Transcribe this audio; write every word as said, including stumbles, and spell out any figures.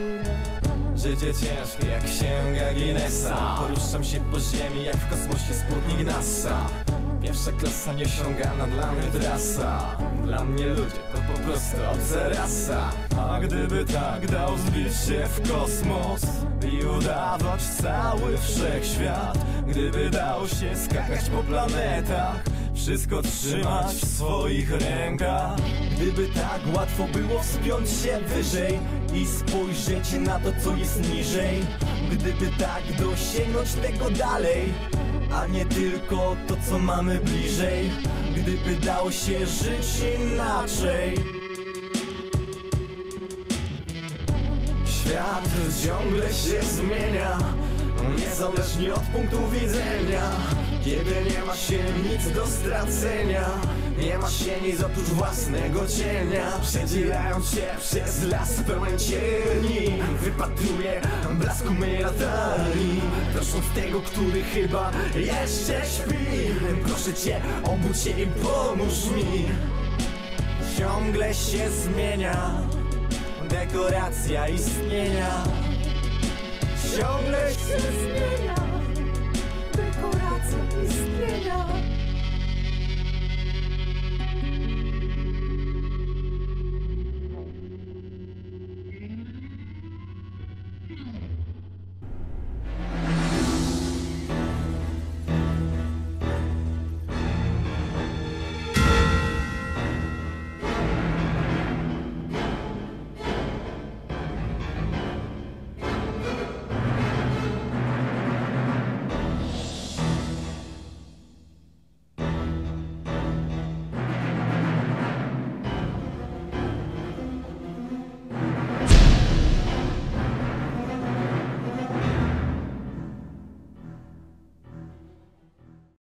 Życie ciężkie jak księga Guinnessa. Poruszam się po ziemi jak w kosmosie Sputnik NASA. Pierwsza klasa nieosiągana, dla mnie trasa. Dla mnie ludzie to po prostu obca rasa. A gdyby tak dał zbić się w kosmos i udawać cały wszechświat, gdyby dał się skakać po planetach, wszystko trzymać w swoich rękach, gdyby tak łatwo było wspiąć się wyżej i spojrzeć na to, co jest niżej, gdyby tak dosięgnąć tego dalej, a nie tylko to, co mamy bliżej, gdyby dało się żyć inaczej. Świat ciągle się zmienia, niezależnie od punktu widzenia. Kiedy nie ma się nic do stracenia, nie ma się nic oprócz własnego cienia. Przedzielając się przez las pełen cieni, wypatruję blasku mej latarni, prosząc tego, który chyba jeszcze śpi. Proszę cię, obudź się i pomóż mi. Ciągle się zmienia dekoracja istnienia. Ciągle się zmienia dekoracja istnienia. Mm-hmm.